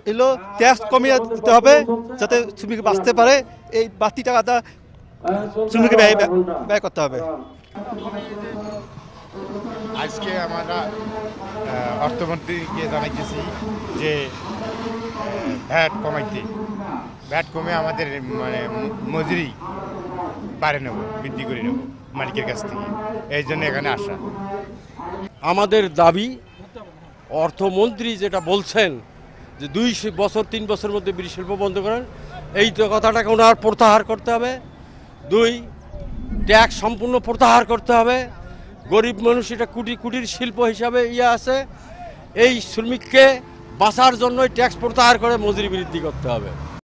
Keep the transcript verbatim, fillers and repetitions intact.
এগুলো ট্যাক্স কমিয়ে দিতে হবে যাতে শ্রমিক বাঁচতে পারে। এই বাড়তি টাকাটা শ্রমিককে ব্যয় ব্যয় করতে হবে। আজকে আমরা অর্থমন্ত্রীকে জানাইতেছি যে ভ্যাট কমাইতে, ভ্যাট কমে আমাদের মানে মজুরি বাড়ে নেব, বৃদ্ধি করে নেব মালিকের কাছ থেকে। এই জন্য এখানে আসা। আমাদের দাবি, অর্থমন্ত্রী যেটা বলছেন যে দুই বছর তিন বছরের মধ্যে বিড়ি শিল্প বন্ধ করেন, এই তো কথাটাকে ওনার প্রত্যাহার করতে হবে। দুই, ট্যাক্স সম্পূর্ণ প্রত্যাহার করতে হবে। গরিব মানুষ এটা কুটির কুটির শিল্প হিসাবে ইয়ে আছে, এই শ্রমিককে বাঁচার জন্যই ট্যাক্স প্রত্যাহার করে মজুরি বৃদ্ধি করতে হবে।